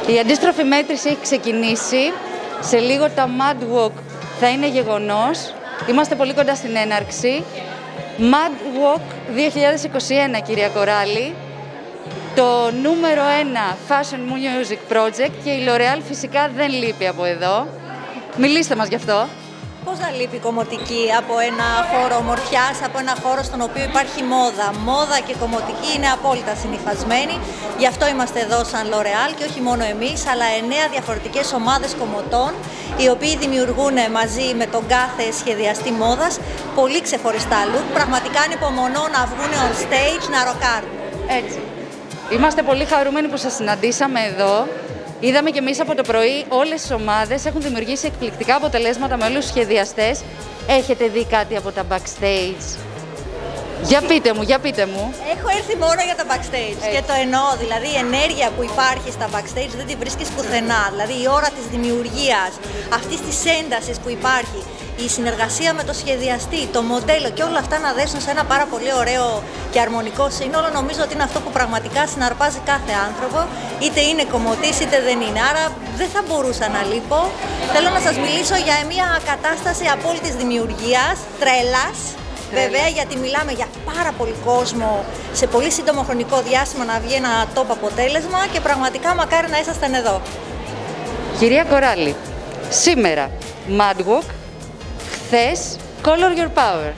Η αντίστροφη μέτρηση έχει ξεκινήσει. Σε λίγο τα Mad Walk θα είναι γεγονός. Είμαστε πολύ κοντά στην έναρξη. Mad Walk 2021, κυρία Κοράλη. Το νούμερο 1 Fashion Music Project και η L'Oréal φυσικά δεν λείπει από εδώ. Μιλήστε μας γι' αυτό. Πώς να λείπει η κομμωτική από ένα χώρο ομορφιάς, από ένα χώρο στον οποίο υπάρχει μόδα. Μόδα και κομμωτική είναι απόλυτα συνυφασμένοι. Γι' αυτό είμαστε εδώ σαν L'Oréal και όχι μόνο εμείς, αλλά 9 διαφορετικές ομάδες κομμωτών, οι οποίοι δημιουργούν μαζί με τον κάθε σχεδιαστή μόδας πολύ ξεχωριστά look. Πραγματικά ανυπομονώ να βγουν on stage να ροκάρουν. Έτσι. Είμαστε πολύ χαρούμενοι που σας συναντήσαμε εδώ. Είδαμε και εμείς από το πρωί όλες τις ομάδες έχουν δημιουργήσει εκπληκτικά αποτελέσματα με όλους τους σχεδιαστές. Έχετε δει κάτι από τα backstage? Για πείτε μου, για πείτε μου. Έχω έρθει μόνο για τα backstage και το εννοώ, δηλαδή η ενέργεια που υπάρχει στα backstage δεν τη βρίσκεις πουθενά. Δηλαδή η ώρα της δημιουργίας, αυτής της έντασης που υπάρχει, η συνεργασία με το σχεδιαστή, το μοντέλο και όλα αυτά να δέσουν σε ένα πάρα πολύ ωραίο και αρμονικό σύνολο, νομίζω ότι είναι αυτό που πραγματικά συναρπάζει κάθε άνθρωπο, είτε είναι κομμωτής είτε δεν είναι. Άρα δεν θα μπορούσα να λείπω. Θέλω να σας μιλήσω για μια κατάσταση απόλυτης δημιουργίας, τρέλας. Βέβαια, γιατί μιλάμε για πάρα πολύ κόσμο σε πολύ σύντομο χρονικό διάστημα να βγει ένα top αποτέλεσμα και πραγματικά μακάρι να ήσασταν εδώ. Κυρία Κοράλη, σήμερα Mad Walk, χθες Color Your Power.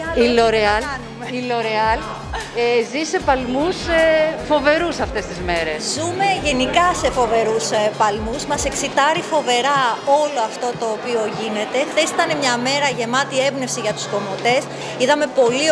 Η L'Oréal ζει σε παλμούς φοβερούς αυτές τις μέρες. Ζούμε γενικά σε φοβερούς παλμούς. Μας εξητάρει φοβερά όλο αυτό το οποίο γίνεται. Χθες ήταν μια μέρα γεμάτη έμπνευση για τους κομμωτές. Είδαμε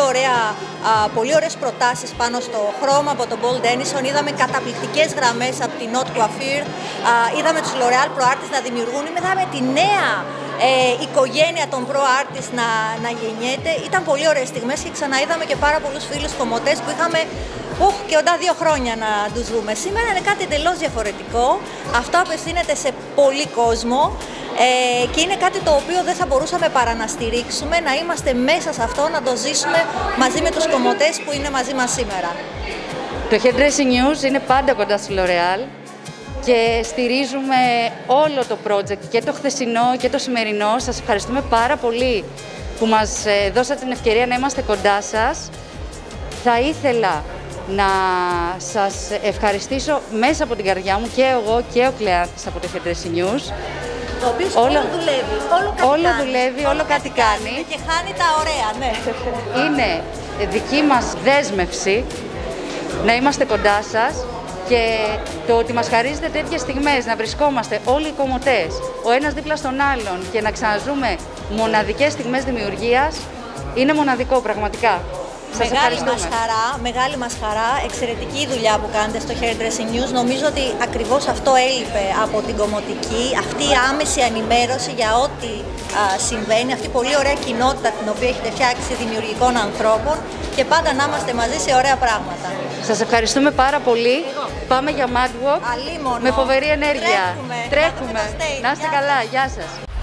πολύ ωραίες προτάσεις πάνω στο χρώμα από τον Paul Dennison. Είδαμε καταπληκτικές γραμμές από την Haute Couture. Είδαμε τους L'Oréal Pro Artists να δημιουργούν. Είδαμε τη νέα οικογένεια των Pro Artists να γεννιέται. Ήταν πολύ ωραίες στιγμές και ξαναείδαμε και πάρα πολλούς φίλους κομμωτές που είχαμε και οντά 2 χρόνια να τους δούμε. Σήμερα είναι κάτι εντελώς διαφορετικό. Αυτό απευθύνεται σε πολύ κόσμο και είναι κάτι το οποίο δεν θα μπορούσαμε παρά να στηρίξουμε, να είμαστε μέσα σε αυτό, να το ζήσουμε μαζί με τους κομμωτές που είναι μαζί μας σήμερα. Το Hairdressing News είναι πάντα κοντά στη L'Oréal και στηρίζουμε όλο το project, και το χθεσινό και το σημερινό. Σας ευχαριστούμε πάρα πολύ που μας δώσατε την ευκαιρία να είμαστε κοντά σας. Θα ήθελα να σας ευχαριστήσω μέσα από την καρδιά μου, και εγώ και ο Κλεάνθης από το Hairdressing News. Το οποίο όλο δουλεύει, όλο κάτι κάνει. Και χάνει τα ωραία, ναι. Είναι δική μας δέσμευση να είμαστε κοντά σας. Και το ότι μας χαρίζετε τέτοιες στιγμές, να βρισκόμαστε όλοι οι κομμωτές, ο ένας δίπλα στον άλλον και να ξαναζούμε μοναδικές στιγμές δημιουργίας, είναι μοναδικό πραγματικά. Σας ευχαριστούμε. Μεγάλη μας χαρά, εξαιρετική δουλειά που κάνετε στο Hairdressing News. Νομίζω ότι ακριβώς αυτό έλειπε από την κομμωτική, αυτή η άμεση ενημέρωση για ό,τι συμβαίνει, αυτή η πολύ ωραία κοινότητα την οποία έχετε φτιάξει δημιουργικών ανθρώπων και πάντα να είμαστε μαζί σε ωραία πράγματα. Σας ευχαριστούμε πάρα πολύ. Πάμε για Mad Walk με φοβερή ενέργεια. Τρέχουμε. Να είστε καλά. Γεια σας.